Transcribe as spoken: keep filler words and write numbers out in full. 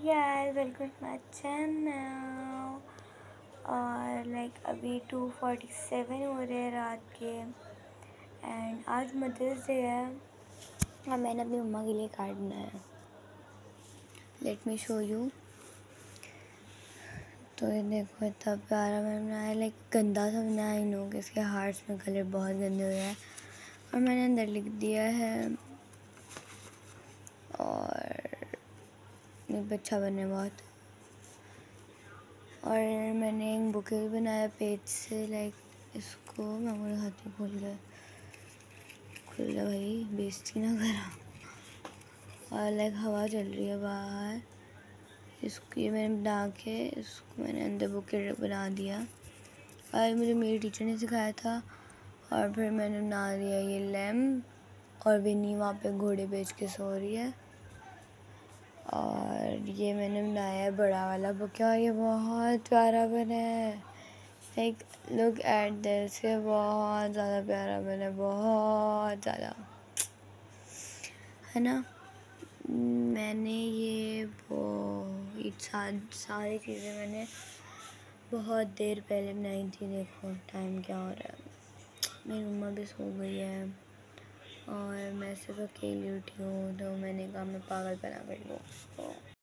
Guys, welcome to my channel. और like अभी two forty seven हो रहे हैं रात के एंड आज मदर्स डे है और मैंने अपनी मम्मा के लिए कार्ड बनाया है। Let me show you. तो ये देखो इतना प्यारा मैंने बनाया, लाइक गंदा सा बनाया। आई नो कि इसके हार्ट्स में कलर बहुत गंदे हुए हैं और मैंने अंदर लिख दिया है और अच्छा बने बहुत। और मैंने एक बुके भी बनाया पेज से, लाइक इसको मैं वो हाथी खोल गया खुल गया भाई, बेइज्जती ना करा। और लाइक हवा चल रही है बाहर। इसको ये मैंने बना के इसको मैंने अंदर बुके बना दिया और मुझे मेरी टीचर ने सिखाया था। और फिर मैंने बना दिया ये लैम्प और विनी वहाँ पे घोड़े बेच के सो रही है। और ये मैंने बनाया है बड़ा वाला बुके और ये बहुत प्यारा बना है। लाइक लुक एट दिस, ये बहुत ज़्यादा प्यारा बना है, बहुत ज़्यादा, है ना। मैंने ये वो ये सारी चीज़ें मैंने बहुत देर पहले बनाई थी। देखो टाइम क्या हो रहा है, मेरी मम्मा भी सो गई है और मैं सिर्फ अकेली उठी हूँ, तो मैंने कहा मैं पागल बना कर लूँ। तो